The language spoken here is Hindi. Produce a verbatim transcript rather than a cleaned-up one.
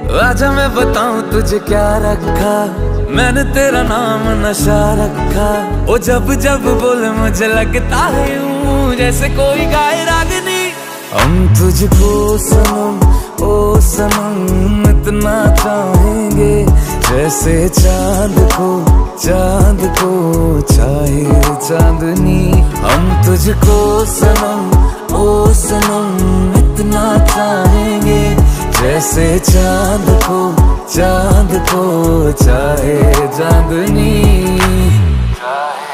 आजा मैं बताऊं तुझे क्या रखा, मैंने तेरा नाम नशा रखा। ओ जब जब बोले मुझे लगता है यूं जैसे कोई गाए रागनी। हम तुझको सनम ओ सनम इतना चाहेंगे, जैसे चांद को चांद को चाहे चांदनी। हम तुझको सनम ओ सनम इतना चाहेंगे, जैसे चांद को चांद को चाहे चांदनी।